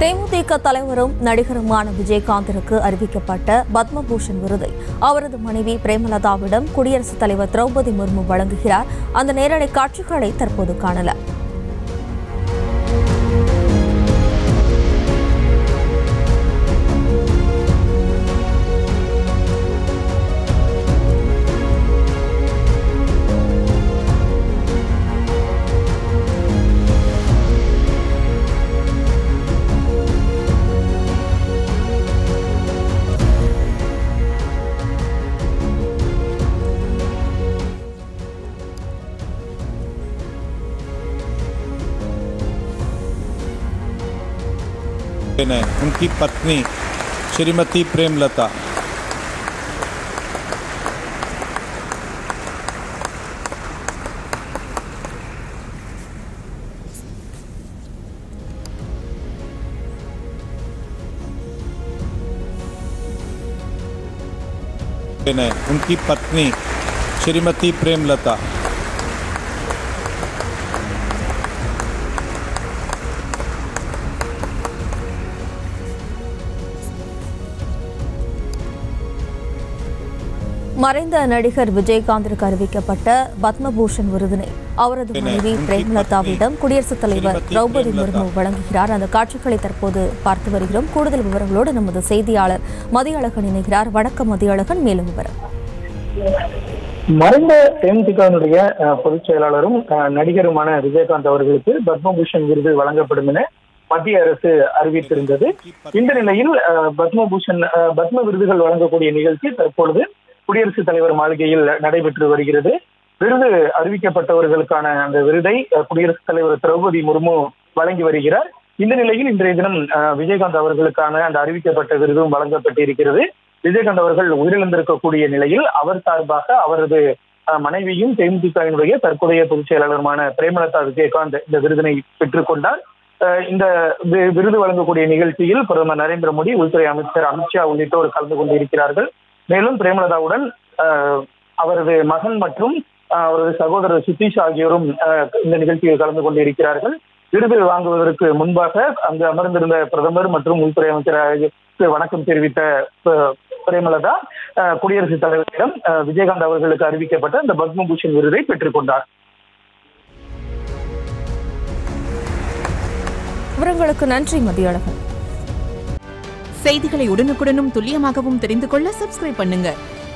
தேமுதிக தலைவரும் நடிகருமான விஜயகாந்திற்கு அறிவிக்கப்பட்ட பத்மபூஷன் விருதை அவரது மனைவி பிரேமலதாவிடம் குடியரசுத் தலைவர் திரௌபதி முர்மு வழங்குகிறார். அந்த நேரடி காட்சிகளை தற்போது காணலாம். उनकी पत्नी श्रीमती प्रेमलता उनकी पत्नी श्रीमती प्रेमलता மறைந்த நடிகர் விஜயகாந்திற்கு அறிவிக்கப்பட்ட பத்மபூஷன் விருதினை அவரது மனைவி பிரேமலதாவிடம் குடியரசுத் தலைவர் திரௌபதி முர்மு வழங்குகிறார். அந்த காட்சிகளை தற்போது பார்த்து வருகிறோம். கூடுதல் விவரங்களோடு நமது செய்தியாளர் மதியழகன் இணைகிறார். வணக்கம் மதியழகன், மேலும் விவரம். மறைந்த தேமுதிகவினுடைய பொதுச் செயலாளரும் நடிகருமான விஜயகாந்த் அவர்களுக்கு பத்மபூஷன் விருது வழங்கப்படும் என மத்திய அரசு அறிவித்திருந்தது. இந்த நிலையில் பத்ம விருதுகள் வழங்கக்கூடிய நிகழ்ச்சி தற்பொழுது குடியரசுத் தலைவர் மாளிகையில் நடைபெற்று வருகிறது. விருது அறிவிக்கப்பட்டவர்களுக்கான அந்த விருதை குடியரசுத் தலைவர் திரௌபதி முர்மு வழங்கி வருகிறார். இந்த நிலையில் இன்றைய தினம் விஜயகாந்த் அவர்களுக்கான அந்த அறிவிக்கப்பட்ட விருதும் வழங்கப்பட்டிருக்கிறது. விஜயகாந்த் அவர்கள் உயிரிழந்திருக்கக்கூடிய நிலையில் அவர் சார்பாக அவரது மனைவியும் தேமுதிகவினுடைய தற்போதைய பொதுச் செயலாளருமான பிரேமலதா விஜயகாந்த் இந்த விருதினை பெற்றுக் கொண்டார். இந்த விருது வழங்கக்கூடிய நிகழ்ச்சியில் பிரதமர் நரேந்திர மோடி, உள்துறை அமைச்சர் அமித்ஷா உள்ளிட்டோர் கலந்து கொண்டிருக்கிறார்கள். மேலும் பிரேமலதாவுடன் அவரது மகன் மற்றும் அவரது சகோதரர் சுதீஷ் ஆகியோரும் இந்த நிகழ்ச்சியில் கலந்து கொண்டிருக்கிறார்கள். விருது வாங்குவதற்கு முன்பாக அங்கு அமர்ந்திருந்த பிரதமர் மற்றும் உள்துறை அமைச்சருக்கு வணக்கம் தெரிவித்த பிரேமலதா குடியரசுத் தலைவரிடம் விஜயகாந்த் அவர்களுக்கு அறிவிக்கப்பட்ட இந்த பத்மபூஷன் விருதை பெற்றுக் கொண்டார். விவரங்களுக்கு நன்றி மதியழகன். செய்திகளை உடனுக்குடனும் துல்லியமாகவும் தெரிந்து கொள்ள சப்ஸ்கிரைப் பண்ணுங்க.